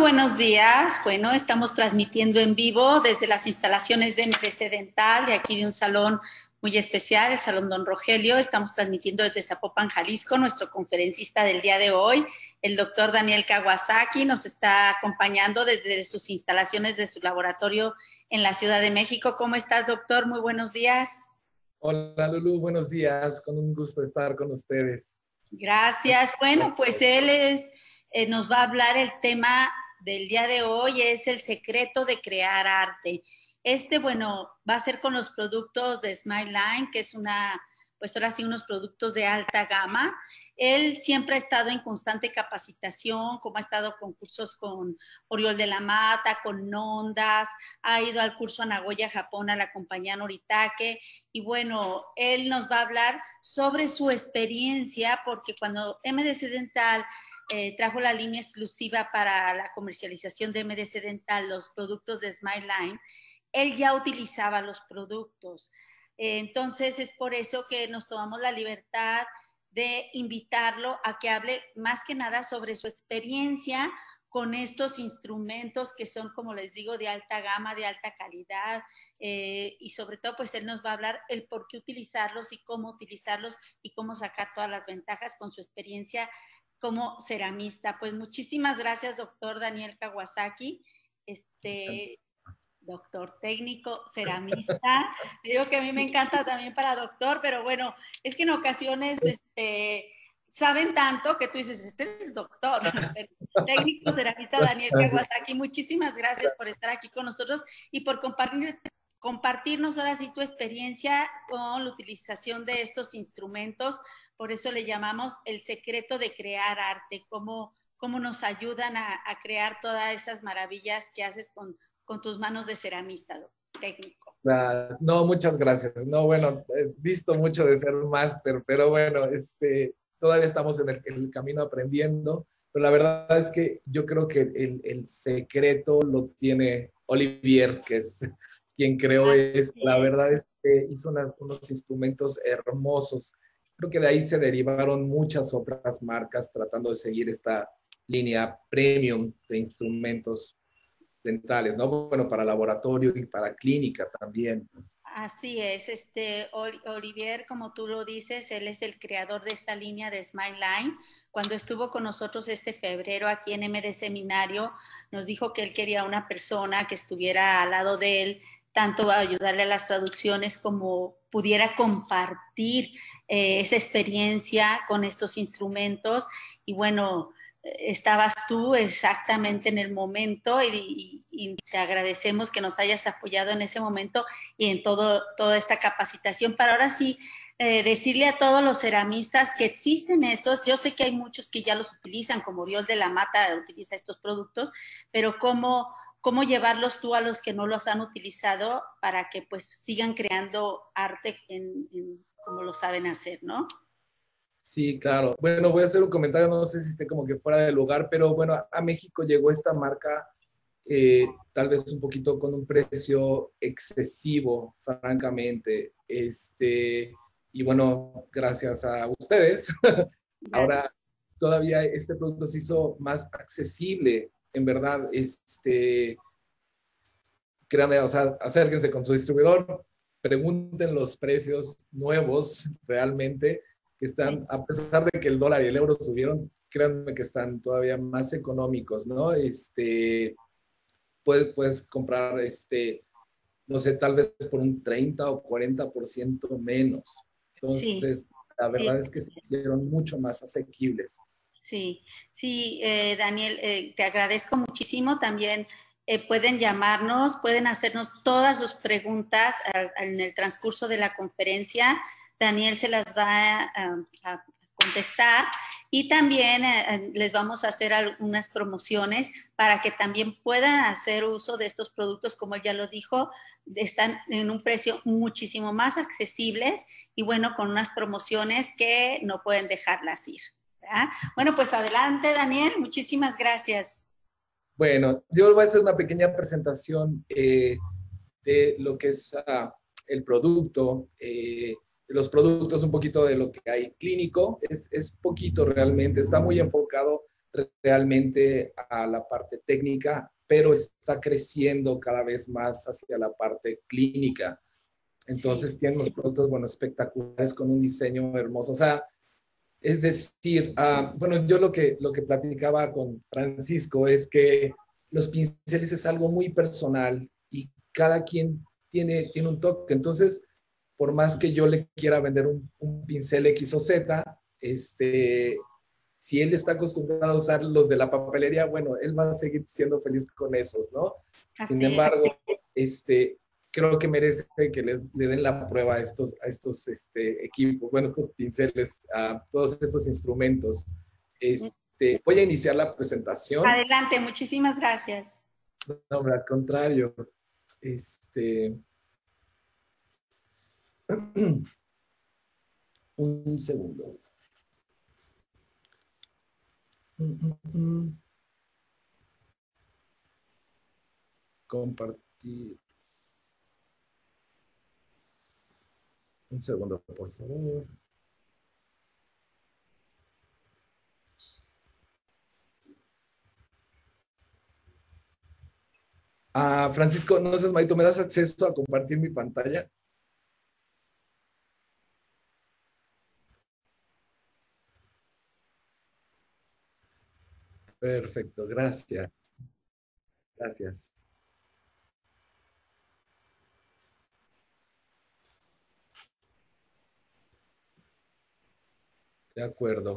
buenos días. Bueno, estamos transmitiendo en vivo desde las instalaciones de MDC Dental, de aquí de un salón muy especial, el Salón Don Rogelio. Estamos transmitiendo desde Zapopan, Jalisco. Nuestro conferencista del día de hoy, el doctor Daniel Kawasaki, nos está acompañando desde sus instalaciones de su laboratorio en la Ciudad de México. ¿Cómo estás, doctor? Muy buenos días. Hola, Lulu. Buenos días. Con un gusto estar con ustedes. Gracias. Bueno, pues él nos va a hablar el tema del día de hoy, es el secreto de crear arte. Bueno, va a ser con los productos de SmileLine, que es pues ahora sí, unos productos de alta gama. Él siempre ha estado en constante capacitación, como ha estado con cursos con Oriol de la Mata, con Ondas, ha ido al curso a Nagoya, Japón, a la compañía Noritake. Y bueno, él nos va a hablar sobre su experiencia, porque cuando MDC Dental trajo la línea exclusiva para la comercialización de MDC Dental, los productos de SmileLine, él ya utilizaba los productos. Entonces es por eso que nos tomamos la libertad de invitarlo a que hable más que nada sobre su experiencia con estos instrumentos que son, como les digo, de alta gama, de alta calidad, y sobre todo, pues él nos va a hablar el por qué utilizarlos y cómo sacar todas las ventajas con su experiencia como ceramista. Pues muchísimas gracias, doctor Daniel Kawasaki, doctor técnico, ceramista. Digo que a mí me encanta también para doctor, pero bueno, es que en ocasiones saben tanto que tú dices, este es doctor. Técnico, ceramista Daniel Kawasaki, muchísimas gracias por estar aquí con nosotros y por compartirnos ahora sí tu experiencia con la utilización de estos instrumentos. Por eso le llamamos el secreto de crear arte, cómo nos ayudan a crear todas esas maravillas que haces con tus manos de ceramista, técnico. No, muchas gracias. No, bueno, visto mucho de ser un máster, pero bueno, todavía estamos en el camino aprendiendo, pero la verdad es que yo creo que el secreto lo tiene Olivier, que es quien creó esto. La verdad es que hizo unos instrumentos hermosos. Creo que de ahí se derivaron muchas otras marcas tratando de seguir esta línea premium de instrumentos dentales, ¿no? Bueno, para laboratorio y para clínica también. Así es, Olivier, como tú lo dices, él es el creador de esta línea de SmileLine. Cuando estuvo con nosotros este febrero aquí en MD Seminario, nos dijo que él quería una persona que estuviera al lado de él, tanto a ayudarle a las traducciones como pudiera compartir esa experiencia con estos instrumentos. Y bueno, estabas tú exactamente en el momento y te agradecemos que nos hayas apoyado en ese momento y en toda esta capacitación para ahora sí decirle a todos los ceramistas que existen estos. Yo sé que hay muchos que ya los utilizan, como Oriol de la Mata utiliza estos productos, pero cómo llevarlos tú a los que no los han utilizado para que pues sigan creando arte como lo saben hacer, ¿no? Sí, claro. Bueno, voy a hacer un comentario, no sé si esté como que fuera de lugar, pero bueno, a México llegó esta marca tal vez un poquito con un precio excesivo, francamente. Y bueno, gracias a ustedes, ahora todavía este producto se hizo más accesible, en verdad. Créanme, o sea, acérquense con su distribuidor, pregunten los precios nuevos realmente, que están, a pesar de que el dólar y el euro subieron, créanme que están todavía más económicos, ¿no? Puedes comprar, no sé, tal vez por un 30 o 40% menos. Entonces, Sí, la verdad sí. es que se hicieron mucho más asequibles. Sí, sí, Daniel, te agradezco muchísimo. También pueden llamarnos, pueden hacernos todas sus preguntas en el transcurso de la conferencia. Daniel se las va a contestar y también les vamos a hacer algunas promociones para que también puedan hacer uso de estos productos, como él ya lo dijo, están en un precio muchísimo más accesibles y bueno, con unas promociones que no pueden dejarlas ir. ¿Verdad? Bueno, pues adelante, Daniel. Muchísimas gracias. Bueno, yo voy a hacer una pequeña presentación de lo que es el producto, de los productos, un poquito de lo que hay clínico. Es poquito realmente, está muy enfocado realmente a la parte técnica, pero está creciendo cada vez más hacia la parte clínica. Entonces Sí. tienen unos productos, bueno, espectaculares con un diseño hermoso. O sea, es decir, bueno, yo lo que platicaba con Francisco es que los pinceles es algo muy personal y cada quien tiene un toque. Entonces, por más que yo le quiera vender un pincel X o Z, si él está acostumbrado a usar los de la papelería, bueno, él va a seguir siendo feliz con esos, ¿no? Sin Así es. embargo, creo que merece que le den la prueba a estos equipos, bueno, estos pinceles, a todos estos instrumentos. Voy a iniciar la presentación. Adelante, muchísimas gracias. No, hombre, al contrario. Un segundo. Compartir. Un segundo, por favor. Francisco, no seas malito, ¿me das acceso a compartir mi pantalla? Perfecto, gracias. Gracias. De acuerdo.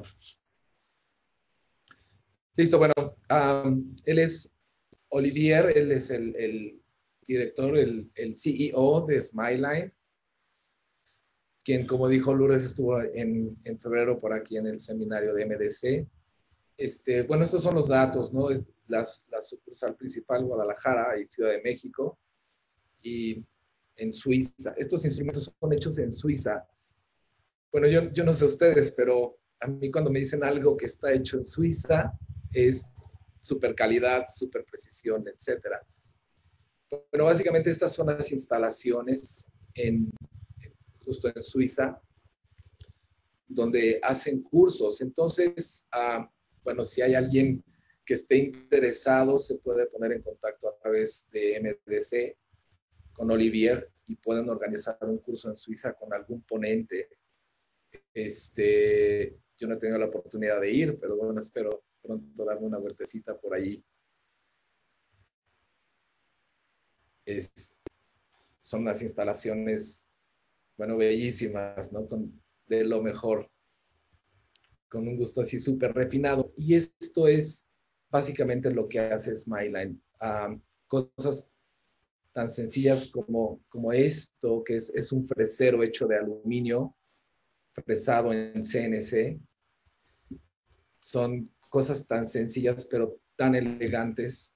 Listo, bueno, él es Olivier, él es el director, el CEO de Smileline, quien, como dijo Lourdes, estuvo en febrero por aquí en el seminario de MDC. Bueno, estos son los datos, ¿no? La sucursal principal, Guadalajara y Ciudad de México, y en Suiza. Estos instrumentos son hechos en Suiza. Bueno, yo no sé ustedes, pero a mí cuando me dicen algo que está hecho en Suiza, es super calidad, super precisión, etcétera. Bueno, básicamente estas son las instalaciones justo en Suiza, donde hacen cursos. Entonces, bueno, si hay alguien que esté interesado, se puede poner en contacto a través de MDC con Olivier y pueden organizar un curso en Suiza con algún ponente. Yo no he tenido la oportunidad de ir, pero bueno, espero pronto darme una vueltecita por allí. Son las instalaciones, bueno, bellísimas, ¿no? De lo mejor, con un gusto así súper refinado. Y esto es básicamente lo que hace Smileline. Cosas tan sencillas como esto, que es un fresero hecho de aluminio, fresado en CNC. Son cosas tan sencillas, pero tan elegantes.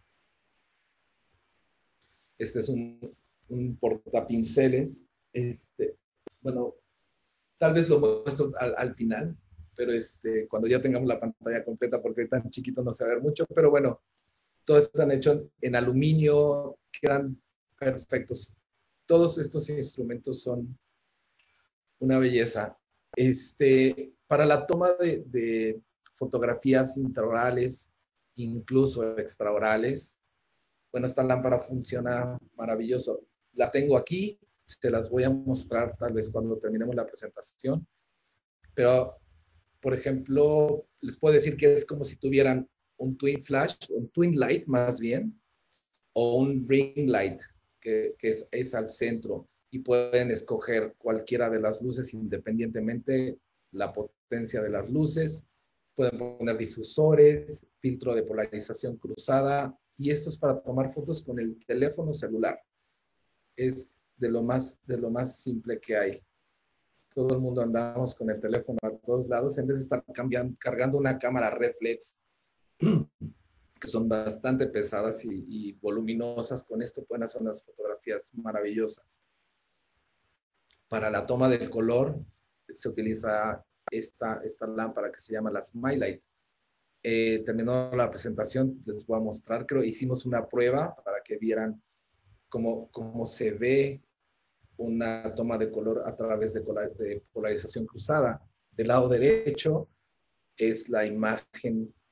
Este es un portapinceles. Bueno, tal vez lo muestro al final, pero cuando ya tengamos la pantalla completa, porque tan chiquito no se va a ver mucho, pero bueno, todos están hechos en aluminio, quedan perfectos. Todos estos instrumentos son una belleza. Para la toma de fotografías intraorales, incluso extraorales, bueno, esta lámpara funciona maravilloso. La tengo aquí, te las voy a mostrar tal vez cuando terminemos la presentación, pero, por ejemplo, les puedo decir que es como si tuvieran un twin flash, un twin light más bien, o un ring light, que es al centro, y pueden escoger cualquiera de las luces independientemente la potencia de las luces. Pueden poner difusores, filtro de polarización cruzada, y esto es para tomar fotos con el teléfono celular. Es de lo más simple que hay. Todo el mundo andamos con el teléfono a todos lados en vez de estar cargando una cámara reflex, que son bastante pesadas y voluminosas. Con esto pueden hacer unas fotografías maravillosas. Para la toma del color se utiliza esta lámpara que se llama la Smilelight. Terminó la presentación, les voy a mostrar, creo hicimos una prueba para que vieran cómo se ve una toma de color a través de polarización cruzada. Del lado derecho es la imagen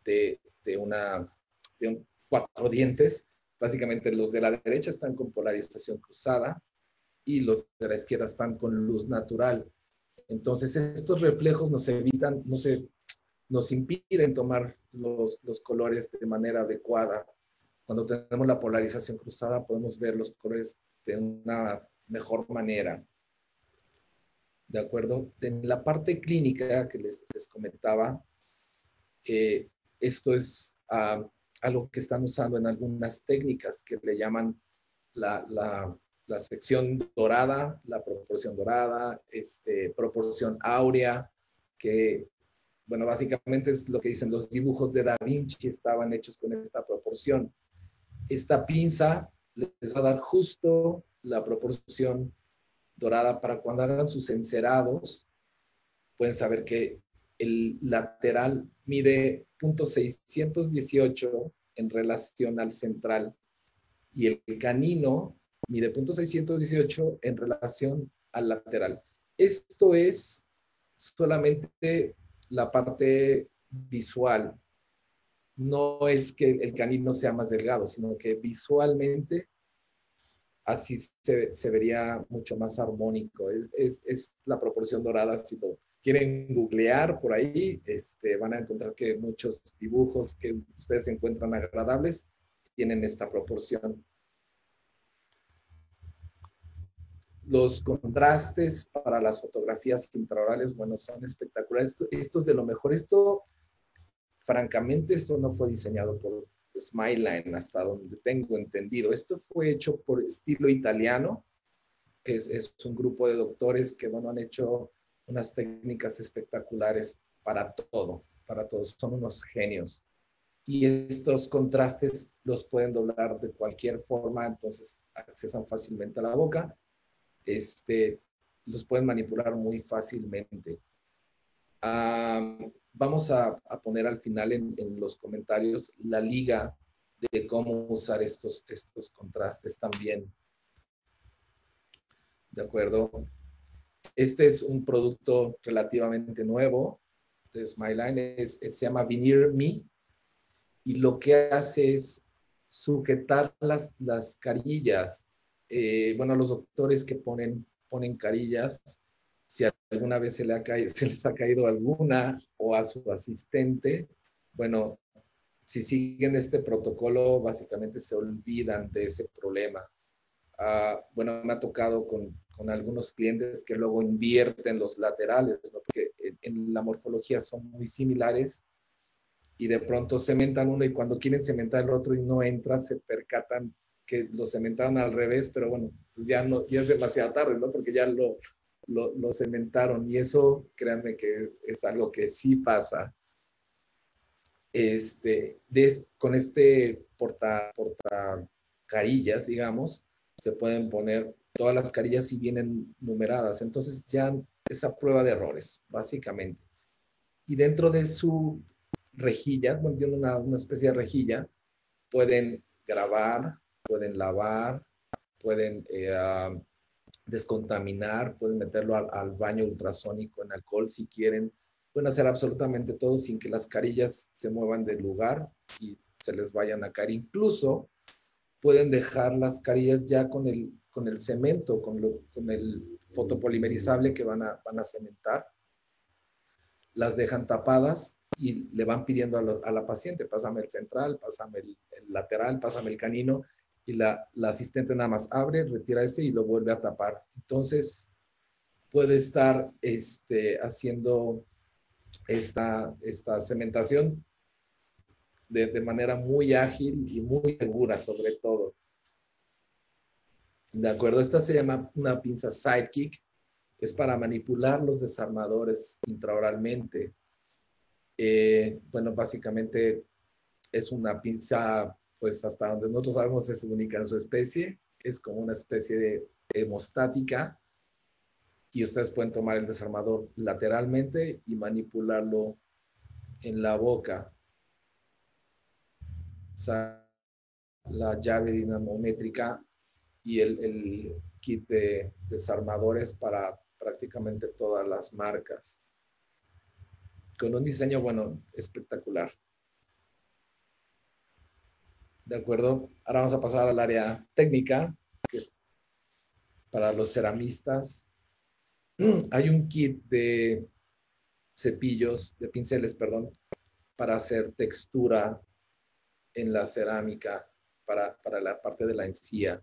de cuatro dientes. Básicamente los de la derecha están con polarización cruzada y los de la izquierda están con luz natural. Entonces estos reflejos nos evitan, nos impiden tomar los colores de manera adecuada. Cuando tenemos la polarización cruzada podemos ver los colores de una mejor manera. ¿De acuerdo? En la parte clínica que les comentaba, esto es algo que están usando en algunas técnicas que le llaman la sección dorada, la proporción dorada, proporción áurea, que, bueno, básicamente es lo que dicen los dibujos de Da Vinci, estaban hechos con esta proporción. Esta pinza les va a dar justo la proporción dorada para cuando hagan sus encerados, pueden saber que el lateral mide 0.618 en relación al central y el canino mide 0.618 en relación al lateral. Esto es solamente la parte visual. No es que el canino sea más delgado, sino que visualmente así se vería mucho más armónico. Es la proporción dorada. Si lo quieren googlear por ahí, van a encontrar que muchos dibujos que ustedes encuentran agradables tienen esta proporción. Los contrastes para las fotografías intraorales, bueno, son espectaculares. Esto es de lo mejor. Francamente, esto no fue diseñado por Smileline, hasta donde tengo entendido. Esto fue hecho por Estilo Italiano, que es un grupo de doctores que, bueno, han hecho unas técnicas espectaculares para todo, para todos. Son unos genios. Y estos contrastes los pueden doblar de cualquier forma, entonces accesan fácilmente a la boca. Los pueden manipular muy fácilmente. Vamos a poner al final en los comentarios la liga de cómo usar estos contrastes también. ¿De acuerdo? Este es un producto relativamente nuevo de Smileline, se llama Veneer Me, y lo que hace es sujetar las carillas. Bueno, los doctores que ponen carillas, si alguna vez se les ha caído alguna o a su asistente, bueno, si siguen este protocolo, básicamente se olvidan de ese problema. Bueno, me ha tocado con algunos clientes que luego invierten los laterales, ¿no? Porque en la morfología son muy similares y de pronto cementan uno y cuando quieren cementar el otro y no entra, se percatan que lo cementaron al revés, pero bueno, pues ya es demasiado tarde, ¿no? Porque ya lo cementaron y eso, créanme que es algo que sí pasa. Con porta carillas, digamos, se pueden poner todas las carillas y vienen numeradas. Entonces ya es a prueba de errores, básicamente. Y dentro de su rejilla, bueno, tiene una especie de rejilla, pueden grabar, pueden lavar, pueden descontaminar, pueden meterlo al baño ultrasónico en alcohol si quieren. Pueden hacer absolutamente todo sin que las carillas se muevan del lugar y se les vayan a caer. Incluso pueden dejar las carillas ya con el cemento, con el fotopolimerizable que van a cementar. Las dejan tapadas y le van pidiendo a la paciente, pásame el central, pásame el lateral, pásame el canino, y la asistente nada más abre, retira ese y lo vuelve a tapar. Entonces, puede estar haciendo esta cementación de manera muy ágil y muy segura, sobre todo. ¿De acuerdo? Esta se llama una pinza Sidekick. Es para manipular los desarmadores intraoralmente. Bueno, básicamente es una pinza, pues hasta donde nosotros sabemos es única en su especie. Es como una especie de hemostática. Y ustedes pueden tomar el desarmador lateralmente y manipularlo en la boca. O sea, la llave dinamométrica y el kit de desarmadores para prácticamente todas las marcas. Con un diseño, bueno, espectacular. ¿De acuerdo? Ahora vamos a pasar al área técnica, que es para los ceramistas. Hay un kit de cepillos, de pinceles, perdón, para hacer textura en la cerámica, para la parte de la encía.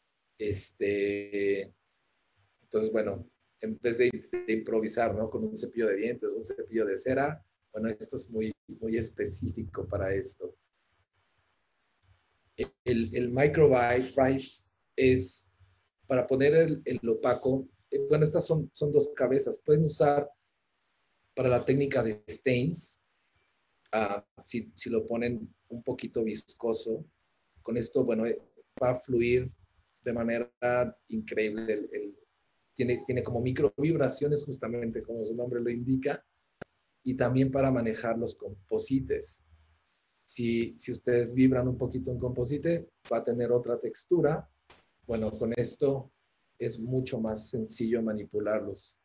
Entonces, bueno, en vez de improvisar, ¿no? Con un cepillo de dientes, un cepillo de cera, bueno, esto es muy, muy específico para esto. El microvibe es para poner el opaco. Bueno, estas son dos cabezas. Pueden usar para la técnica de stains, si lo ponen un poquito viscoso, con esto, bueno, va a fluir de manera increíble. Tiene como micro vibraciones, justamente como su nombre lo indica, y también para manejar los composites. Si ustedes vibran un poquito un composite, va a tener otra textura. Bueno, con esto es mucho más sencillo manipularlos.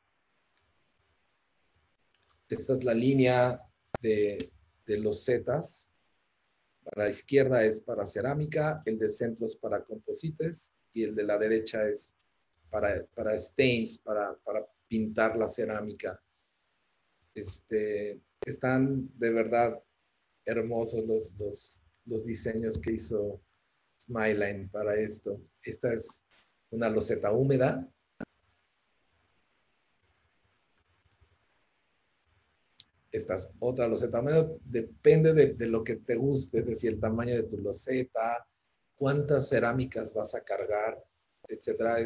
Esta es la línea de los zetas. Para la izquierda es para cerámica, el de centro es para composites y el de la derecha es para stains, para pintar la cerámica. Están de verdad hermosos los diseños que hizo Smiline para esto. Esta es una loseta húmeda. Esta es otra loseta húmeda. Depende de lo que te guste, es decir, el tamaño de tu loseta, cuántas cerámicas vas a cargar, etcétera.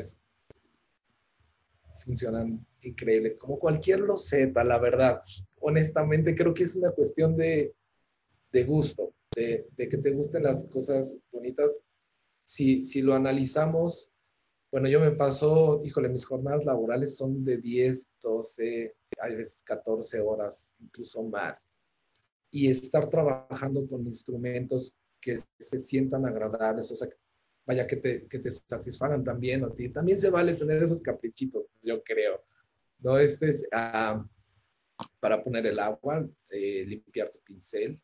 Funcionan increíble. Como cualquier loseta, la verdad. Honestamente, creo que es una cuestión de gusto, de que te gusten las cosas bonitas. Si lo analizamos, bueno, yo me paso, híjole, mis jornadas laborales son de 10, 12, hay veces 14 horas, incluso más. Y estar trabajando con instrumentos que se sientan agradables, o sea, vaya, que te satisfagan también a ti. También se vale tener esos caprichitos, yo creo. ¿No? Este es para poner el agua, limpiar tu pincel.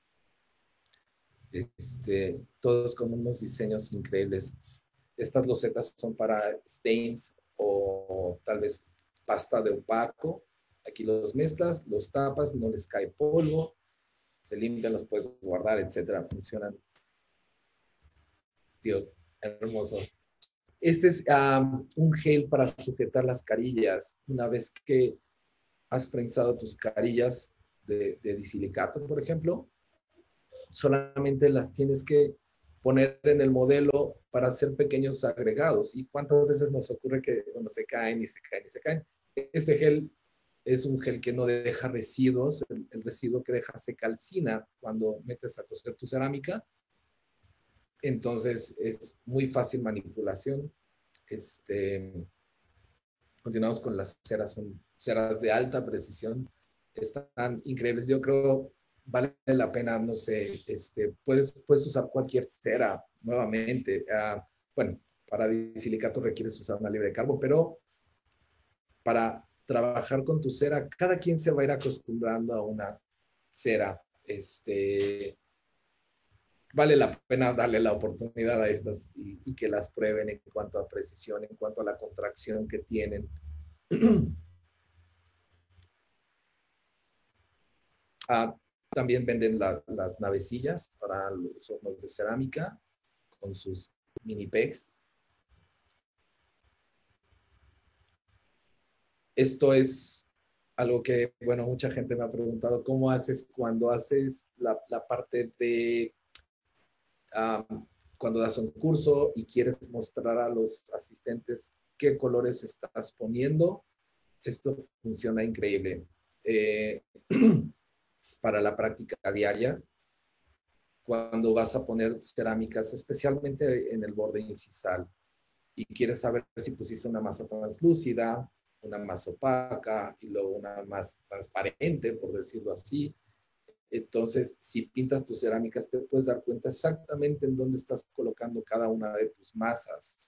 Todos con unos diseños increíbles. Estas losetas son para stains o tal vez pasta de opaco. Aquí los mezclas, los tapas, no les cae polvo, se limpian, los puedes guardar, etcétera. Funcionan. Tío, hermoso. Este es un gel para sujetar las carillas. Una vez que has prensado tus carillas de disilicato, por ejemplo, solamente las tienes que poner en el modelo para hacer pequeños agregados. ¿Y cuántas veces nos ocurre que bueno, se caen y se caen y se caen? Este gel es un gel que no deja residuos. El residuo que deja se calcina cuando metes a cocer tu cerámica. Entonces es muy fácil manipulación. Continuamos con las ceras, son ceras de alta precisión, están increíbles. Yo creo vale la pena, no sé, puedes usar cualquier cera nuevamente. Bueno, para disilicato requieres usar una libre carbo, pero para trabajar con tu cera, cada quien se va a ir acostumbrando a una cera. Vale la pena darle la oportunidad a estas y que las prueben en cuanto a precisión, en cuanto a la contracción que tienen. También venden las navecillas para los hornos de cerámica con sus mini pegs. Esto es algo que, bueno, mucha gente me ha preguntado, ¿cómo haces cuando haces la parte de cuando das un curso y quieres mostrar a los asistentes qué colores estás poniendo? Esto funciona increíble. Para la práctica diaria, cuando vas a poner cerámicas, especialmente en el borde incisal, y quieres saber si pusiste una masa translúcida, una más opaca y luego una más transparente, por decirlo así. Entonces, si pintas tus cerámicas, te puedes dar cuenta exactamente en dónde estás colocando cada una de tus masas.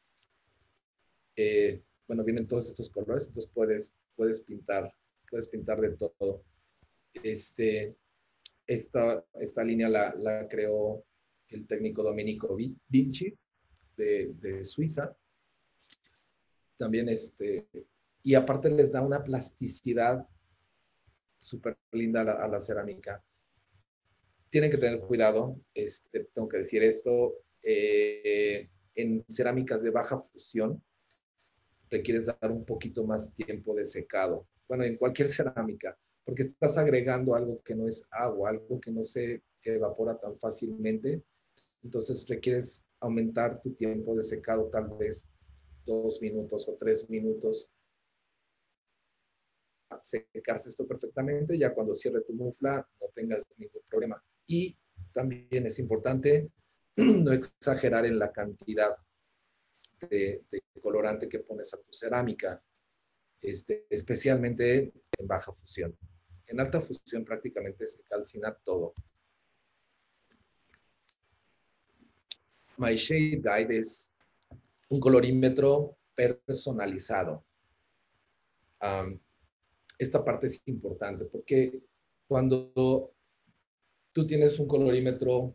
Bueno, vienen todos estos colores, entonces puedes pintar de todo. Esta línea la creó el técnico Domenico Vinci de Suiza. También y aparte les da una plasticidad súper linda a la cerámica. Tienen que tener cuidado, tengo que decir esto, en cerámicas de baja fusión requieres dar un poquito más tiempo de secado. Bueno, en cualquier cerámica, porque estás agregando algo que no es agua, algo que no se evapora tan fácilmente. Entonces requieres aumentar tu tiempo de secado tal vez 2 minutos o 3 minutos. Secarse esto perfectamente, ya cuando cierre tu mufla no tengas ningún problema. Y también es importante no exagerar en la cantidad de colorante que pones a tu cerámica, especialmente en baja fusión. En alta fusión prácticamente se calcina todo. My Shade Guide es un colorímetro personalizado. Esta parte es importante porque cuando tú tienes un colorímetro,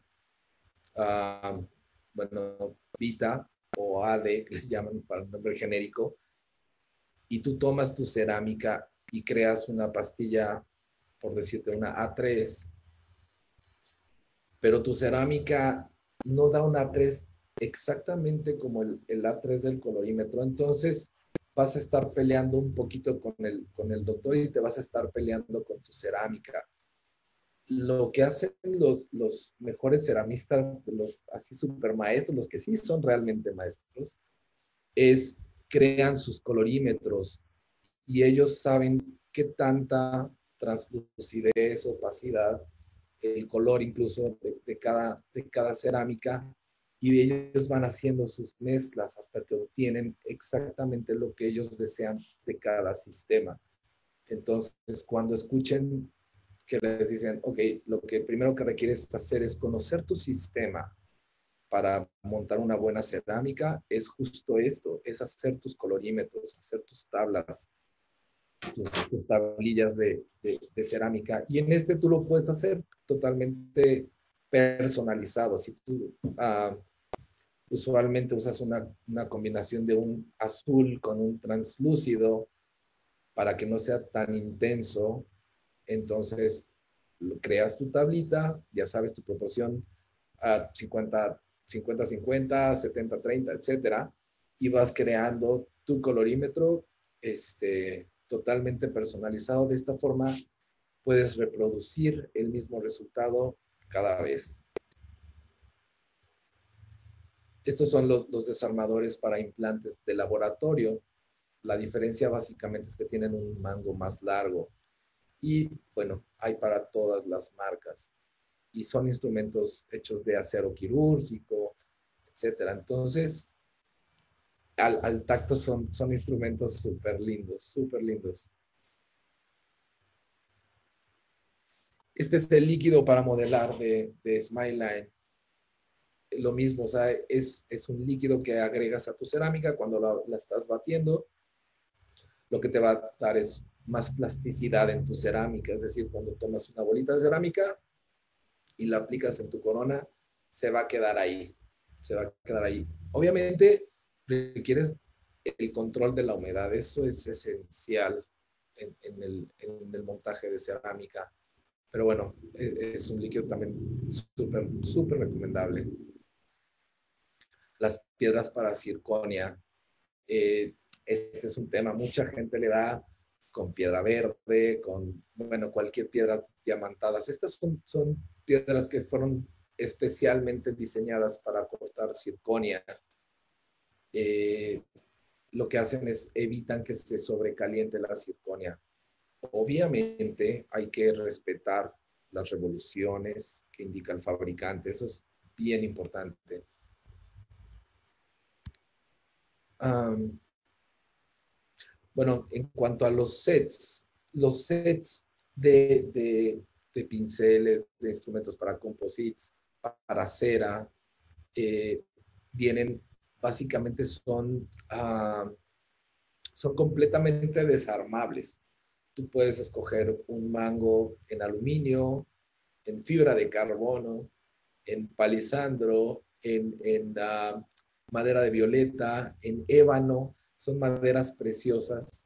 bueno, Vita o AD, que le llaman para el nombre genérico, y tú tomas tu cerámica y creas una pastilla, por decirte una A3, pero tu cerámica no da un A3 exactamente como el A3 del colorímetro, entonces vas a estar peleando un poquito con el doctor y te vas a estar peleando con tu cerámica. Lo que hacen los mejores ceramistas, los así super maestros, los que sí son realmente maestros, es crean sus colorímetros y ellos saben qué tanta translucidez, opacidad, el color incluso de cada cerámica, y ellos van haciendo sus mezclas hasta que obtienen exactamente lo que ellos desean de cada sistema. Entonces, cuando escuchen que les dicen, ok, lo que primero que requieres hacer es conocer tu sistema para montar una buena cerámica, es justo esto, es hacer tus colorímetros, hacer tus tablas, tus tablillas de cerámica. Y en tú lo puedes hacer totalmente personalizado. Si tú usualmente usas una combinación de un azul con un translúcido para que no sea tan intenso, entonces creas tu tablita, ya sabes tu proporción a 50-50, 70-30, etcétera, y vas creando tu colorímetro totalmente personalizado. De esta forma puedes reproducir el mismo resultado cada vez. Estos son los desarmadores para implantes de laboratorio. La diferencia básicamente es que tienen un mango más largo. Y bueno, hay para todas las marcas. Y son instrumentos hechos de acero quirúrgico, etcétera. Entonces, al tacto son instrumentos súper lindos, súper lindos. Este es el líquido para modelar de Smileline. Lo mismo, o sea, es un líquido que agregas a tu cerámica cuando la estás batiendo. Lo que te va a dar es más plasticidad en tu cerámica. Es decir, cuando tomas una bolita de cerámica y la aplicas en tu corona, se va a quedar ahí. Se va a quedar ahí. Obviamente, requieres el control de la humedad. Eso es esencial en el montaje de cerámica. Pero bueno, es un líquido también súper, súper recomendable. Las piedras para circonia. Este es un tema. Mucha gente le da con piedra verde, con, bueno, cualquier piedra diamantadas. Estas son piedras que fueron especialmente diseñadas para cortar circonia. Lo que hacen es evitan que se sobrecaliente la circonia. Obviamente hay que respetar las revoluciones que indica el fabricante. Eso es bien importante. Bueno, en cuanto a los sets de pinceles, de instrumentos para composites, para cera, vienen, básicamente son completamente desarmables. Tú puedes escoger un mango en aluminio, en fibra de carbono, en palisandro, madera de violeta, en ébano. Son maderas preciosas.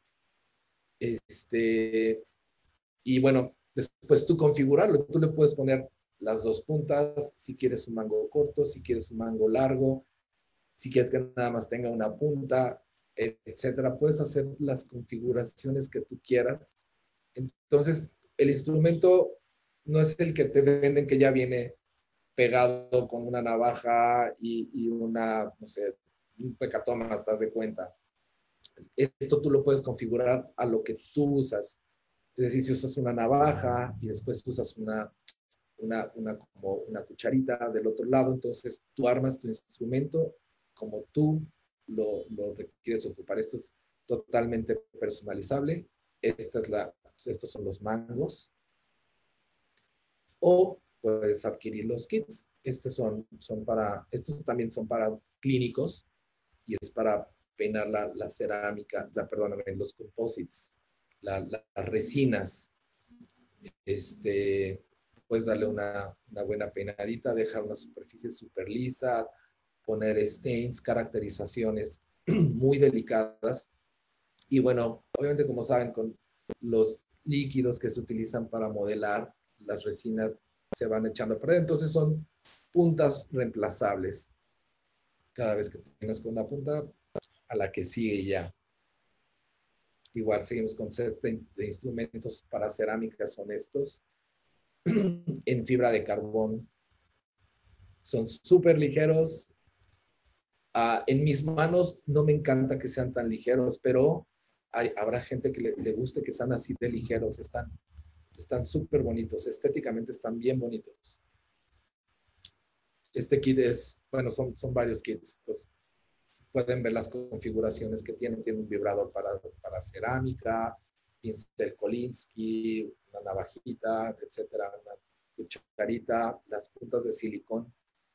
Y bueno, después tú configurarlo. Tú le puedes poner las dos puntas, si quieres un mango corto, si quieres un mango largo, si quieres que nada más tenga una punta, etcétera. Puedes hacer las configuraciones que tú quieras. Entonces, el instrumento no es el que te venden que ya viene pegado con una navaja y una, no sé, un pecatoma, ¿estás de cuenta? Esto tú lo puedes configurar a lo que tú usas. Es decir, si usas una navaja y después usas como una cucharita del otro lado, entonces tú armas tu instrumento como tú lo requieres ocupar. Esto es totalmente personalizable. Estos son los mangos. O puedes adquirir los kits. Estos también son para clínicos y es para peinar la cerámica, perdóname, los composites, las resinas. Puedes darle una buena peinadita, dejar una superficie súper lisa, poner stains, caracterizaciones muy delicadas. Y bueno, obviamente como saben, con los líquidos que se utilizan para modelar, las resinas se van echando a perder. Entonces son puntas reemplazables. Cada vez que tengas con una punta, a la que sigue ya. Igual seguimos con sets de instrumentos para cerámica, son estos. En fibra de carbón. Son súper ligeros. En mis manos no me encanta que sean tan ligeros, pero habrá gente que le guste que sean así de ligeros. Están súper bonitos. Estéticamente están bien bonitos. Este kit bueno, son varios kits. Entonces, pueden ver las configuraciones que tiene. Tiene un vibrador para cerámica, pincel Kolinsky, una navajita, etcétera, una cucharita, las puntas de silicón.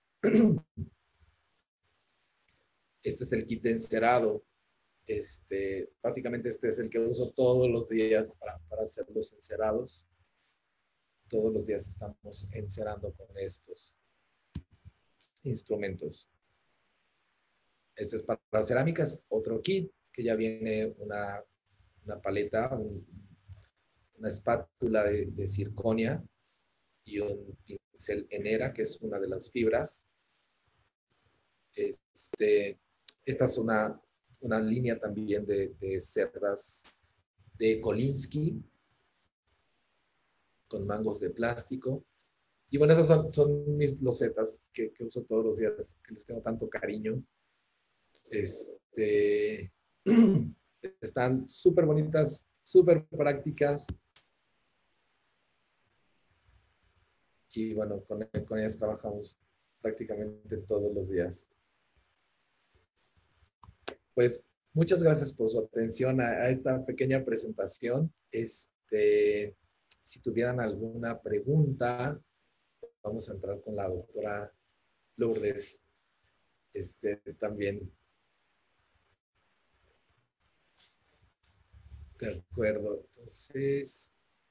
Este es el kit de encerado. Básicamente este es el que uso todos los días para hacer los encerados. Todos los días estamos encerando con estos instrumentos. Este es para cerámicas, otro kit que ya viene una paleta, una espátula de circonia y un pincel enera, que es una de las fibras. Esta es una línea también de cerdas de Kolinsky con mangos de plástico. Y bueno, esas son mis losetas que uso todos los días, que les tengo tanto cariño. Están súper bonitas, súper prácticas. Y bueno, con ellas trabajamos prácticamente todos los días. Pues muchas gracias por su atención a esta pequeña presentación. Si tuvieran alguna pregunta, vamos a entrar con la doctora Lourdes también. De acuerdo, entonces.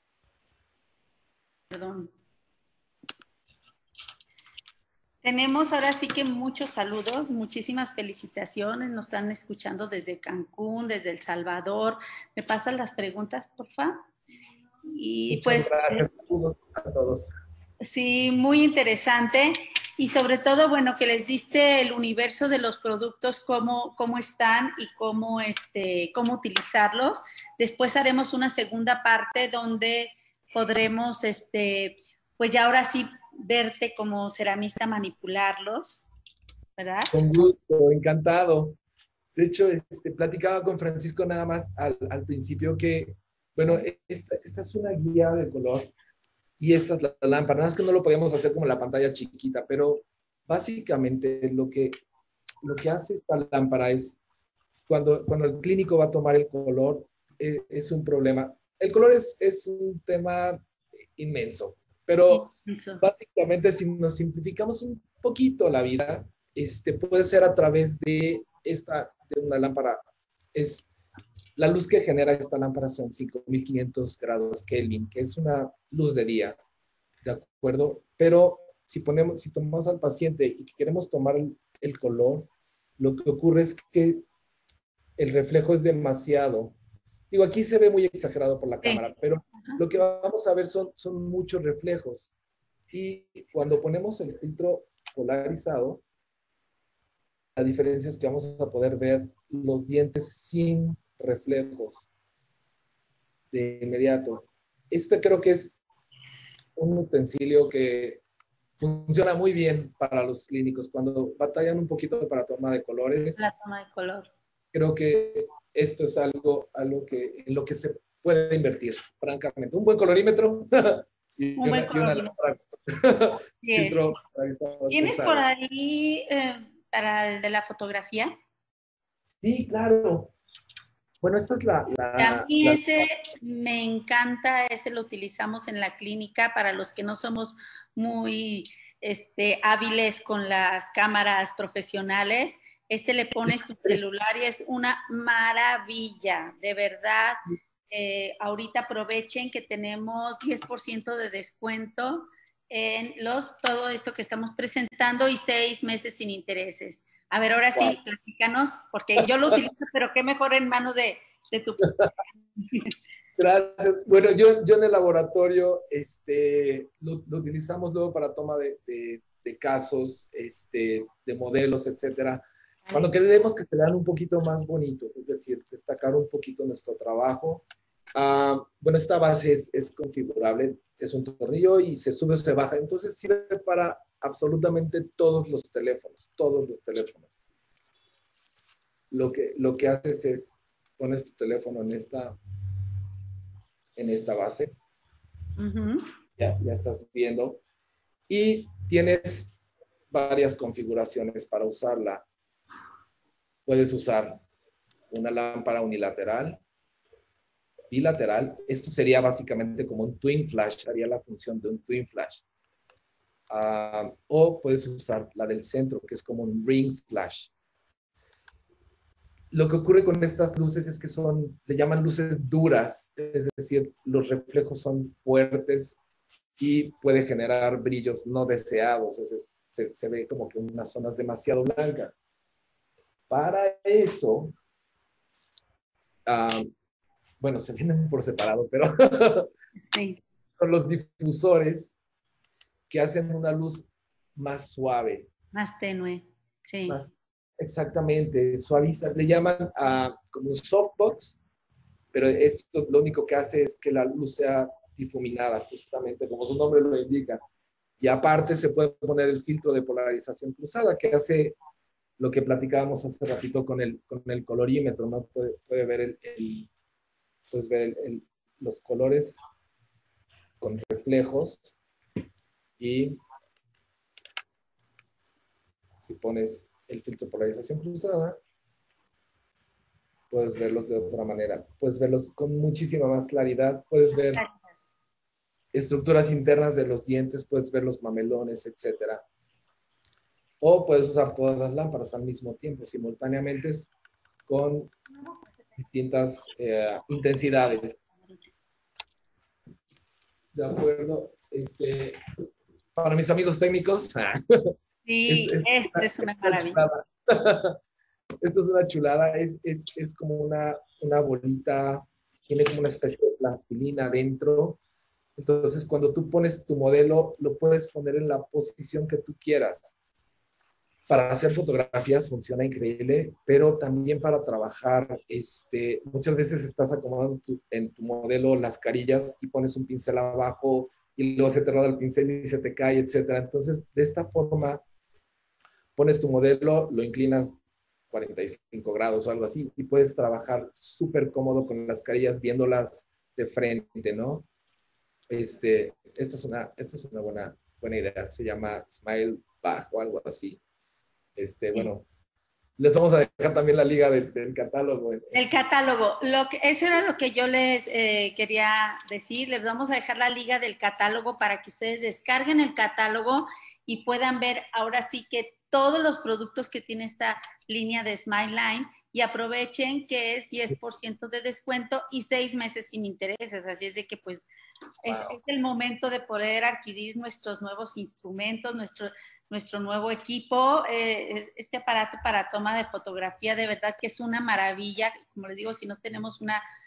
Perdón. Tenemos ahora sí que muchos saludos, muchísimas felicitaciones. Nos están escuchando desde Cancún, desde El Salvador. ¿Me pasan las preguntas, por favor? Y muchas gracias a todos. Sí, muy interesante. Y sobre todo, bueno, que les diste el universo de los productos, cómo están y cómo utilizarlos. Después haremos una segunda parte donde podremos, pues ya ahora sí verte como ceramista manipularlos, ¿verdad? Con gusto, encantado. De hecho, platicaba con Francisco nada más al principio que, bueno, esta es una guía de color y esta es la lámpara. Nada más que no lo podíamos hacer como la pantalla chiquita, pero básicamente lo que hace esta lámpara es cuando el clínico va a tomar el color, es un problema. El color es un tema inmenso, pero básicamente si nos simplificamos un poquito la vida, puede ser a través de una lámpara. La luz que genera esta lámpara son 5500 grados Kelvin, que es una luz de día, ¿de acuerdo? Pero si tomamos al paciente y queremos tomar el color, lo que ocurre es que el reflejo es demasiado. Digo, aquí se ve muy exagerado por la cámara, pero lo que vamos a ver son muchos reflejos. Y cuando ponemos el filtro polarizado, la diferencia es que vamos a poder ver los dientes sin reflejos de inmediato. Este creo que es un utensilio que funciona muy bien para los clínicos. Cuando batallan un poquito para toma de colores, La toma de color. creo que esto es algo en lo que se puede invertir, francamente. Un buen colorímetro y Un buen una color. filtro. ¿Tienes por ahí para el de la fotografía? Sí, claro. Bueno, esta es A mí ese me encanta, ese lo utilizamos en la clínica para los que no somos muy hábiles con las cámaras profesionales. Le pones tu celular y es una maravilla, de verdad. Ahorita aprovechen que tenemos 10% de descuento en todo esto que estamos presentando y 6 meses sin intereses. A ver, ahora sí, platícanos, porque yo lo utilizo, pero qué mejor en manos de tu... Gracias. Bueno, yo en el laboratorio lo utilizamos luego para toma de casos, de modelos, etcétera. Cuando queremos que se vean un poquito más bonitos, es decir, destacar un poquito nuestro trabajo. Bueno, esta base es configurable, es un tornillo y se sube o se baja, entonces sirve para absolutamente todos los teléfonos, todos los teléfonos. Lo que haces es, pones tu teléfono en esta base, ya estás viendo, y tienes varias configuraciones para usarla. Puedes usar una lámpara unilateral, bilateral, esto sería básicamente como un twin flash, haría la función de un twin flash. O puedes usar la del centro, que es como un ring flash. Lo que ocurre con estas luces es que le llaman luces duras, es decir, los reflejos son fuertes y puede generar brillos no deseados, se ve como que unas zonas demasiado blancas. Para eso, bueno, se vienen por separado, pero sí. Son los difusores que hacen una luz más suave. Más tenue, sí. Exactamente, suaviza. Le llaman como un softbox, pero esto lo único que hace es que la luz sea difuminada, justamente como su nombre lo indica. Y aparte se puede poner el filtro de polarización cruzada, que hace lo que platicábamos hace ratito con el colorímetro, ¿no? Puede ver puedes ver los colores con reflejos y si pones el filtro de polarización cruzada, puedes verlos de otra manera, puedes verlos con muchísima más claridad, puedes ver estructuras internas de los dientes, puedes ver los mamelones, etcétera. O puedes usar todas las lámparas al mismo tiempo, simultáneamente, con distintas intensidades. De acuerdo. Para mis amigos técnicos. Sí, es una maravilla. Esto es una chulada, es como una bolita, tiene como una especie de plastilina dentro. Entonces, cuando tú pones tu modelo, lo puedes poner en la posición que tú quieras. Para hacer fotografías funciona increíble, pero también para trabajar, muchas veces estás acomodando en tu modelo las carillas y pones un pincel abajo y luego se te roda el pincel y se te cae, etcétera. Entonces, de esta forma, pones tu modelo, lo inclinas 45 grados o algo así y puedes trabajar súper cómodo con las carillas viéndolas de frente, ¿no? Esta es una buena idea. Se llama Smile Bag o algo así. Bueno, les vamos a dejar también la liga del catálogo. El catálogo. Eso era lo que yo les quería decir. Les vamos a dejar la liga del catálogo para que ustedes descarguen el catálogo y puedan ver ahora sí que todos los productos que tiene esta línea de Smile Line y aprovechen que es 10% de descuento y 6 meses sin intereses. Así es de que pues es el momento de poder adquirir nuestros nuevos instrumentos, nuestro nuevo equipo. Este aparato para toma de fotografía de verdad que es una maravilla. Como les digo, si no tenemos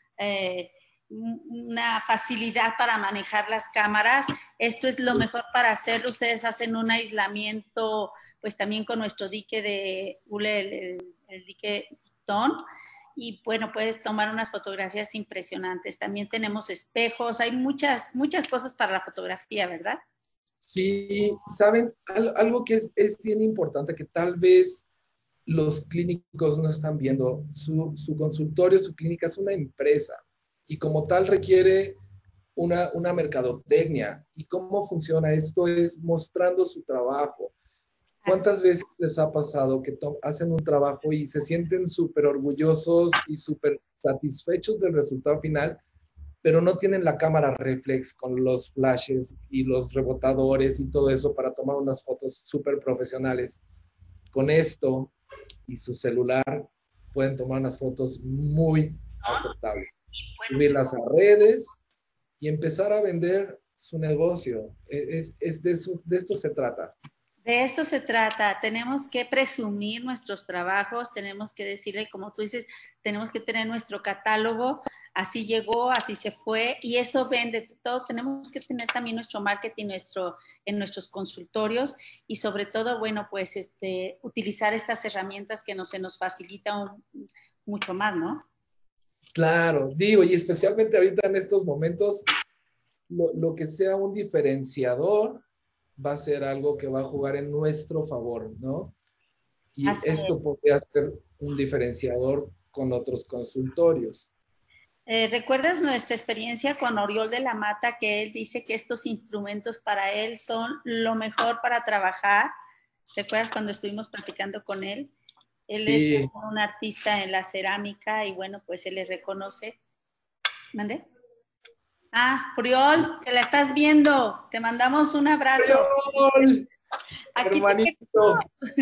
una facilidad para manejar las cámaras, esto es lo mejor para hacerlo. Ustedes hacen un aislamiento pues también con nuestro dique de hule, el dique Ton, y bueno, puedes tomar unas fotografías impresionantes. También tenemos espejos, hay muchas cosas para la fotografía, ¿verdad? Sí, saben, algo que es bien importante, que tal vez los clínicos no están viendo, su consultorio, su clínica es una empresa y como tal requiere una mercadotecnia. ¿Y cómo funciona esto? Es mostrando su trabajo. ¿Cuántas veces les ha pasado que hacen un trabajo y se sienten súper orgullosos y súper satisfechos del resultado final, pero no tienen la cámara reflex con los flashes y los rebotadores y todo eso para tomar unas fotos súper profesionales? Con esto y su celular pueden tomar unas fotos muy aceptables, subirlas a redes y empezar a vender su negocio. De esto se trata. De esto se trata. Tenemos que presumir nuestros trabajos, tenemos que decirle, como tú dices, tenemos que tener nuestro catálogo, así llegó, así se fue, y eso vende todo. Tenemos que tener también nuestro marketing en nuestros consultorios y sobre todo, bueno, pues utilizar estas herramientas que se nos facilitan mucho más, ¿no? Claro, digo, y especialmente ahorita en estos momentos, lo que sea un diferenciador va a ser algo que va a jugar en nuestro favor, ¿no? Y Así esto podría ser un diferenciador con otros consultorios. ¿Recuerdas nuestra experiencia con Oriol de la Mata, que él dice que estos instrumentos para él son lo mejor para trabajar? ¿Recuerdas cuando estuvimos platicando con él? Él Sí. es un artista en la cerámica y bueno, pues él le reconoce. ¿Mande? Ah, Oriol, que la estás viendo. Te mandamos un abrazo. ¡Oriol! Aquí Hermanito.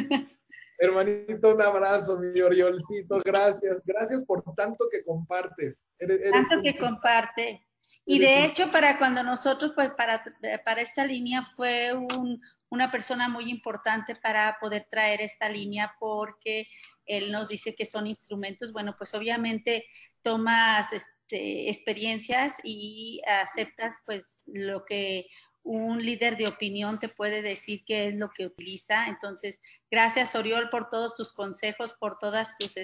Hermanito, un abrazo, mi Oriolcito, gracias. Gracias por tanto que compartes. Tanto que comparte. Y de hecho, para cuando nosotros, pues para esta línea fue una persona muy importante para poder traer esta línea porque él nos dice que son instrumentos, bueno, pues obviamente tomas experiencias y aceptas pues lo que un líder de opinión te puede decir qué es lo que utiliza. Entonces, gracias Oriol por todos tus consejos, por todas tus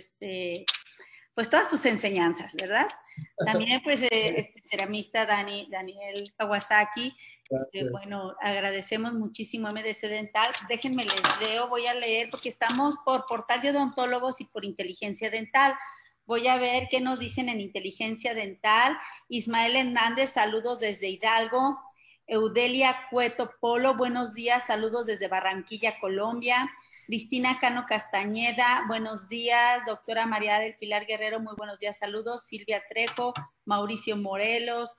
pues todas tus enseñanzas, ¿verdad? También pues ceramista Daniel Kawasaki, bueno, agradecemos muchísimo MDC Dental. Déjenme les leo, voy a leer porque estamos por Portal de Odontólogos y por Inteligencia Dental. Voy a ver qué nos dicen en Inteligencia Dental. Ismael Hernández, saludos desde Hidalgo. Eudelia Cueto Polo, buenos días, saludos desde Barranquilla, Colombia. Cristina Cano Castañeda, buenos días. Doctora María del Pilar Guerrero, muy buenos días, saludos. Silvia Trejo, Mauricio Morelos,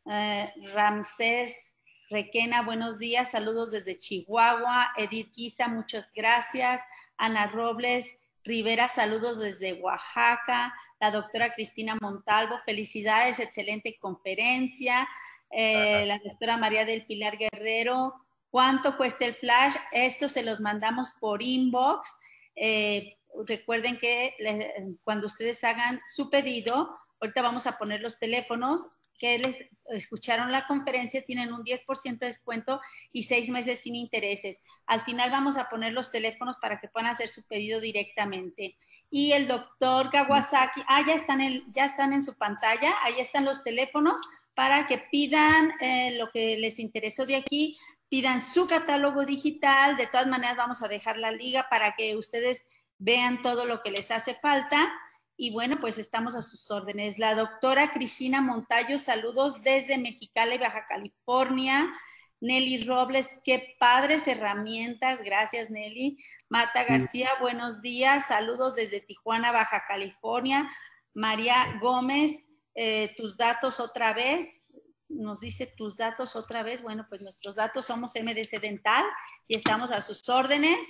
Ramsés Requena, buenos días, saludos desde Chihuahua. Edith Guisa, muchas gracias. Ana Robles Rivera, saludos desde Oaxaca. La doctora Cristina Montalvo, felicidades, excelente conferencia. La doctora María del Pilar Guerrero, ¿cuánto cuesta el flash? Esto se los mandamos por inbox. Recuerden que cuando ustedes hagan su pedido, ahorita vamos a poner los teléfonos que les escucharon la conferencia, tienen un 10% de descuento y 6 meses sin intereses. Al final vamos a poner los teléfonos para que puedan hacer su pedido directamente. Y el doctor Kawasaki, ya están en su pantalla, ahí están los teléfonos para que pidan lo que les interesó de aquí, pidan su catálogo digital. De todas maneras vamos a dejar la liga para que ustedes vean todo lo que les hace falta. Y bueno, pues estamos a sus órdenes. La doctora Cristina Montallo, saludos desde Mexicali, Baja California. Nelly Robles, qué padres herramientas. Gracias, Nelly. Marta García, buenos días. Saludos desde Tijuana, Baja California. María Gómez, tus datos otra vez. Nos dice tus datos otra vez. Bueno, pues nuestros datos somos MDC Dental y estamos a sus órdenes.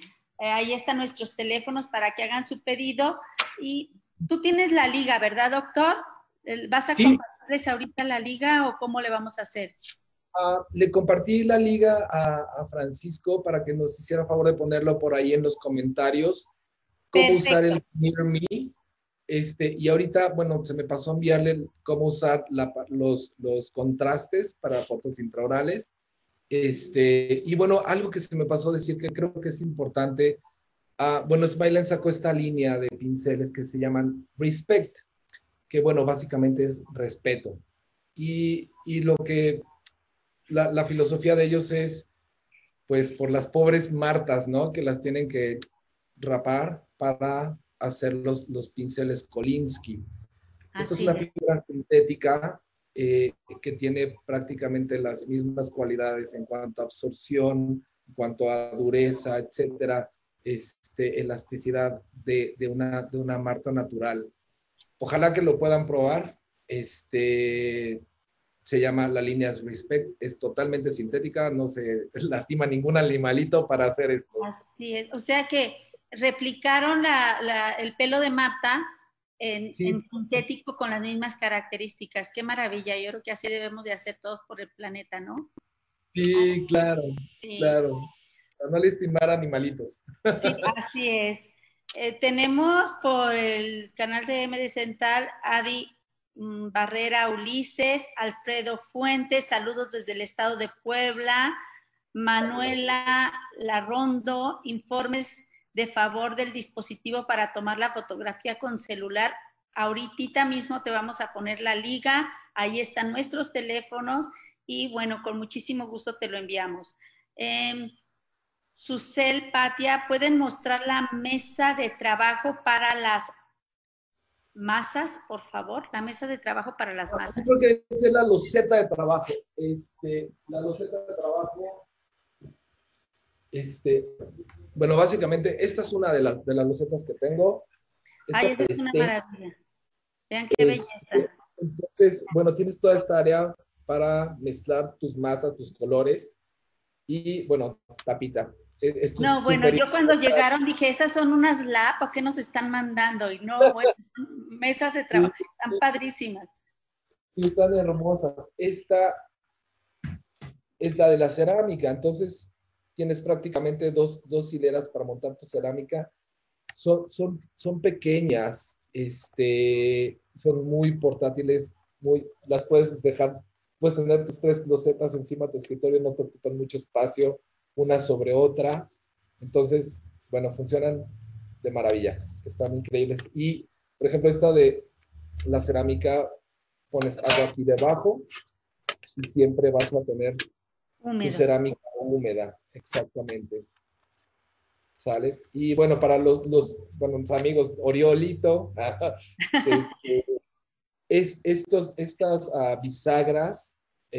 ahí están nuestros teléfonos para que hagan su pedido. Y tú tienes la liga, ¿verdad, doctor? ¿Vas a compartirles ahorita la liga o cómo le vamos a hacer? Le compartí la liga a Francisco para que nos hiciera favor de ponerlo por ahí en los comentarios. Cómo Perfecto. usar el Near Me. Y ahorita, bueno, se me pasó a enviarle cómo usar los contrastes para fotos intraorales. Y bueno, algo que se me pasó a decir que creo que es importante. Bueno, Smiland sacó esta línea de pinceles que se llaman Respect, que bueno, básicamente es respeto. Y lo que la filosofía de ellos es, pues, por las pobres Martas, ¿no? Que las tienen que rapar para hacer los pinceles Kolinsky. Esto es una fibra sintética que tiene prácticamente las mismas cualidades en cuanto a absorción, en cuanto a dureza, etcétera, elasticidad de una Marta natural. Ojalá que lo puedan probar. Se llama la línea Respect, es totalmente sintética, no se lastima ningún animalito para hacer esto. Así es, o sea que replicaron el pelo de Marta en sintético con las mismas características. Qué maravilla, yo creo que así debemos de hacer todos por el planeta, ¿no? Sí, claro, claro, para no lastimar animalitos. Sí, así es. Tenemos por el canal de MD Central Adi Barrera Ulises, Alfredo Fuentes, saludos desde el estado de Puebla, Manuela Larrondo, informes de favor del dispositivo para tomar la fotografía con celular. Ahorita mismo te vamos a poner la liga, ahí están nuestros teléfonos y bueno, con muchísimo gusto te lo enviamos. Susel, Patia, ¿pueden mostrar la mesa de trabajo para las masas, por favor? La mesa de trabajo para las masas. Creo que esta es la loseta de trabajo. La loseta de trabajo, bueno, básicamente, esta es una de las losetas que tengo. Ay, es una maravilla. Vean qué belleza. Entonces, bueno, tienes toda esta área para mezclar tus masas, tus colores. Y, bueno, tapita. No, bueno, yo cuando llegaron dije, esas son unas lap, ¿o qué nos están mandando? Y no, bueno, son mesas de trabajo, están padrísimas. Sí, están hermosas. Esta es la de la cerámica, entonces tienes prácticamente dos hileras para montar tu cerámica. Son pequeñas, son muy portátiles, las puedes dejar, puedes tener tus 3 losetas encima de tu escritorio, no te ocupan mucho espacio, una sobre otra. Entonces, bueno, funcionan de maravilla, están increíbles. Y, por ejemplo, esta de la cerámica, pones agua aquí debajo y siempre vas a tener tu cerámica húmeda, exactamente. ¿Sale? Y bueno, para los amigos, Oriolito, estas bisagras,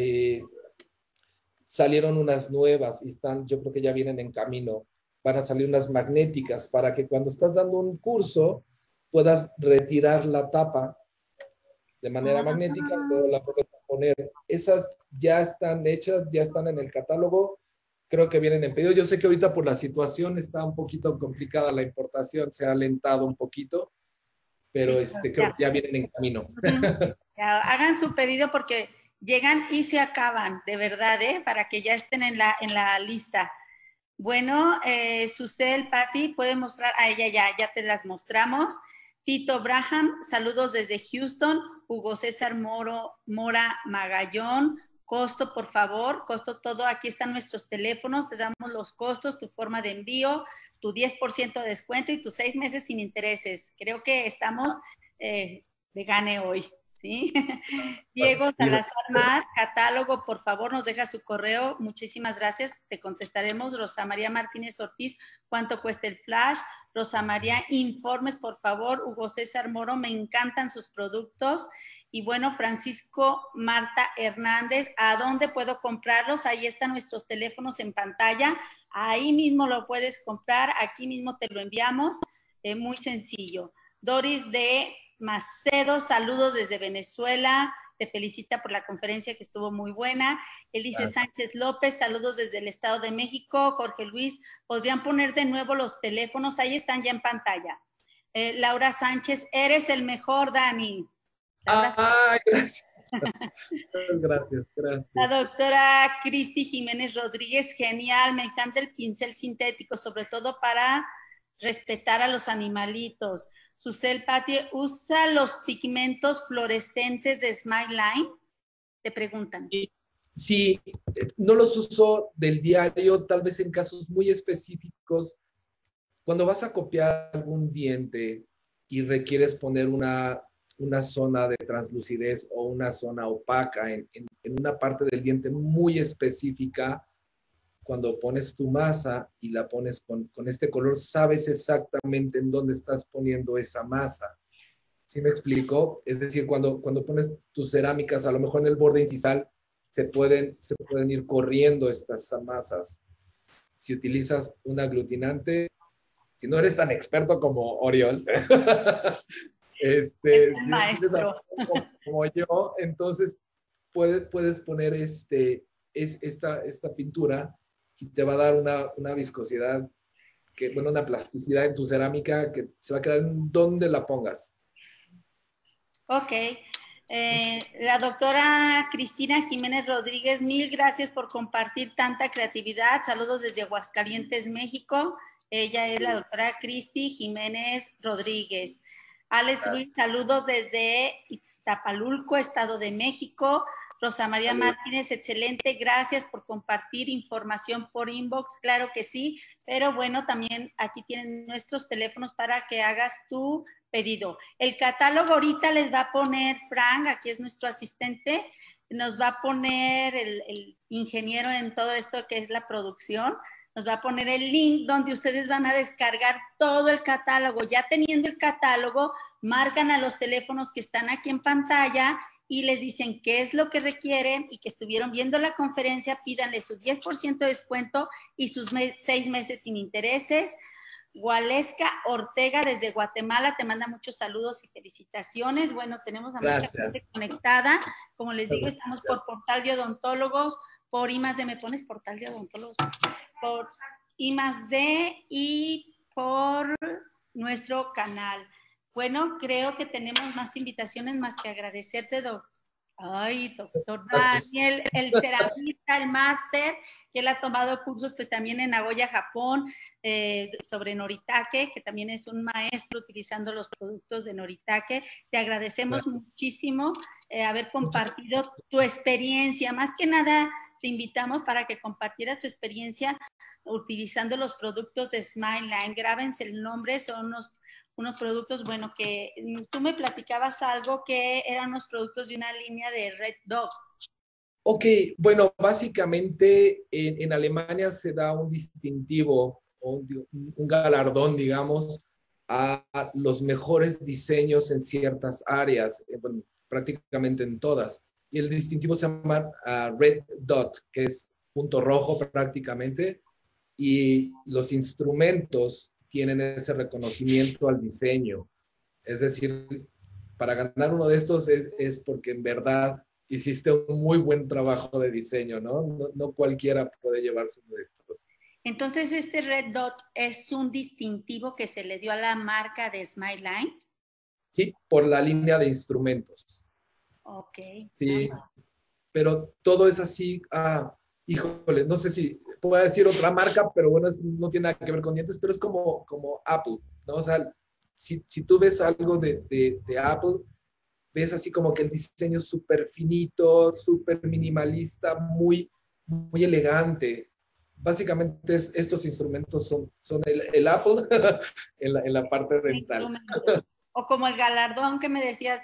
salieron unas nuevas y yo creo que ya vienen en camino. Van a salir unas magnéticas para que cuando estás dando un curso puedas retirar la tapa de manera magnética y luego la puedes poner. Esas ya están hechas, ya están en el catálogo, creo que vienen en pedido. Yo sé que ahorita por la situación está un poquito complicada la importación, se ha alentado un poquito, pero creo que ya vienen en camino. Hagan su pedido porque llegan y se acaban, de verdad, para que ya estén en la lista. Bueno, Susel, Patti, puede mostrar, a ella ya te las mostramos. Tito Braham, saludos desde Houston. Hugo César Mora Magallón, costo, por favor, costo todo. Aquí están nuestros teléfonos, te damos los costos, tu forma de envío, tu 10% de descuento y tus 6 meses sin intereses. Creo que estamos de gane hoy. ¿Sí? Diego Salazar Mar, catálogo, por favor, nos deja su correo. Muchísimas gracias, te contestaremos. Rosa María Martínez Ortiz, ¿cuánto cuesta el flash? Rosa María, informes, por favor. Hugo César Moro, me encantan sus productos. Y bueno, Francisco Marta Hernández, ¿a dónde puedo comprarlos? Ahí están nuestros teléfonos en pantalla. Ahí mismo lo puedes comprar, aquí mismo te lo enviamos. Muy sencillo. Doris de Macedo, saludos desde Venezuela. te felicita por la conferencia que estuvo muy buena. Elise Gracias. Sánchez López, saludos desde el Estado de México. Jorge Luis, ¿podrían poner de nuevo los teléfonos? Ahí están ya en pantalla. Laura Sánchez, eres el mejor, Dani. Gracias. Gracias. La doctora Cristi Jiménez Rodríguez, genial, me encanta el pincel sintético, sobre todo para respetar a los animalitos. Susel Patti, ¿usa los pigmentos fluorescentes de Smile Line? Te preguntan. Sí, no los uso del diario, tal vez en casos muy específicos. Cuando vas a copiar algún diente y requieres poner una zona de translucidez o una zona opaca en una parte del diente muy específica, cuando pones tu masa y la pones con este color, sabes exactamente en dónde estás poniendo esa masa. ¿Sí me explico? Es decir, cuando pones tus cerámicas, a lo mejor en el borde incisal, se pueden ir corriendo estas masas. Si utilizas un aglutinante, si no eres tan experto como Oriol, Es el maestro. como yo, entonces puedes poner esta pintura y te va a dar una viscosidad, una plasticidad en tu cerámica que se va a quedar en donde la pongas. Ok. La doctora Cristina Jiménez Rodríguez, mil gracias por compartir tanta creatividad. Saludos desde Aguascalientes, México. Ella es la doctora Cristi Jiménez Rodríguez. Alex Ruiz, saludos desde Iztapalulco, Estado de México. Rosa María Martínez, excelente, gracias por compartir información por inbox, claro que sí, pero bueno, también aquí tienen nuestros teléfonos para que hagas tu pedido. El catálogo ahorita les va a poner Frank, aquí es nuestro asistente, nos va a poner el ingeniero en todo esto que es la producción, nos va a poner el link donde ustedes van a descargar todo el catálogo. Ya teniendo el catálogo, marcan a los teléfonos que están aquí en pantalla y les dicen qué es lo que requieren y que estuvieron viendo la conferencia, pídanle su 10% de descuento y sus 6 meses sin intereses. Gualesca Ortega desde Guatemala te manda muchos saludos y felicitaciones. Bueno, tenemos a mucha gente conectada. Como les digo, estamos por Portal de Odontólogos, por I+D, ¿me pones Portal de Odontólogos? Por I+D y por nuestro canal. Bueno, creo que tenemos más invitaciones más que agradecerte, doctor Daniel, el ceramista, el máster, que él ha tomado cursos pues también en Nagoya, Japón, sobre Noritake, que también es un maestro utilizando los productos de Noritake. Te agradecemos muchísimo haber compartido tu experiencia. Más que nada, te invitamos para que compartieras tu experiencia utilizando los productos de Smile Line. Grábense el nombre, son unos productos, bueno, que tú me platicabas algo que eran unos productos de una línea de Red Dot. Ok, bueno, básicamente en Alemania se da un distintivo, un galardón, digamos, a los mejores diseños en ciertas áreas, bueno, prácticamente en todas. Y el distintivo se llama Red Dot, que es punto rojo prácticamente, y los instrumentos tienen ese reconocimiento al diseño. Es decir, para ganar uno de estos es porque en verdad hiciste un muy buen trabajo de diseño, ¿no? No cualquiera puede llevarse uno de estos. Entonces, ¿este Red Dot es un distintivo que se le dio a la marca de Smile Line? Sí, por la línea de instrumentos. Ok. Sí, pero todo es así, híjole, no sé si puedo decir otra marca, pero bueno, no tiene nada que ver con dientes, pero es como Apple, ¿no? O sea, si tú ves algo de Apple, ves así como que el diseño es súper finito, súper minimalista, muy elegante. Básicamente estos instrumentos son el Apple en la parte dental. O como el galardón que me decías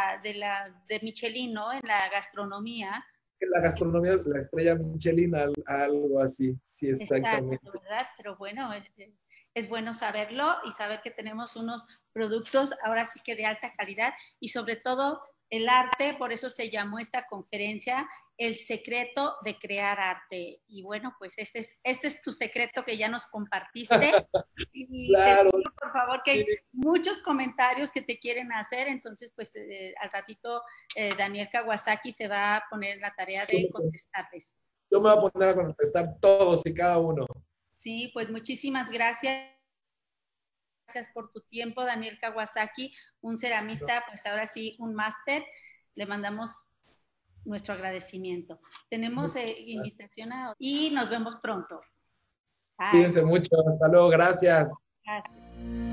de Michelin, ¿no? En la gastronomía. En la gastronomía es la estrella Michelin, algo así, sí, exactamente. Exacto, ¿verdad? Pero bueno, es bueno saberlo y saber que tenemos unos productos ahora sí que de alta calidad y sobre todo el arte, por eso se llamó esta conferencia, El secreto de crear arte. Y bueno, pues este es tu secreto que ya nos compartiste. Y claro. te pido, por favor, que hay muchos comentarios que te quieren hacer, entonces pues al ratito Daniel Kawasaki se va a poner la tarea de contestarles. Yo me voy a poner a contestar todos y cada uno. Sí, pues muchísimas gracias. Gracias por tu tiempo, Daniel Kawasaki, un ceramista, pues ahora sí, un máster. Le mandamos nuestro agradecimiento. Tenemos invitación y nos vemos pronto. Cuídense mucho. Hasta luego. Gracias. Gracias.